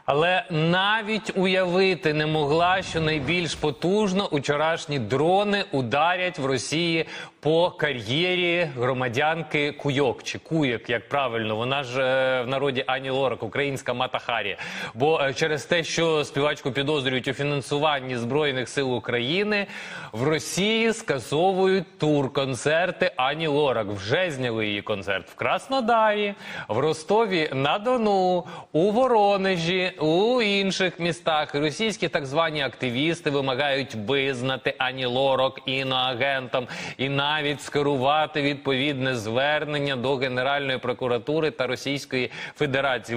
Але навіть уявити не могла, що найбільш потужно вчорашні дрони ударять в Росії по кар'єрі громадянки Куйок, чи Куєк, як правильно. Вона ж в народі Ані Лорак, українська Мата Харі. Бо через те, що співачку підозрюють у фінансуванні Збройних сил України, в Росії скасовують тур-концерти Ані Лорак. Вже зняли її концерт в Краснодарі, в Ростові-на-Дону, у Воронежі, у інших містах. Російські так звані активісти вимагають визнати Ані Лорак іноагентом і навіть скерувати відповідне звернення до Генеральної прокуратури та Російської Федерації.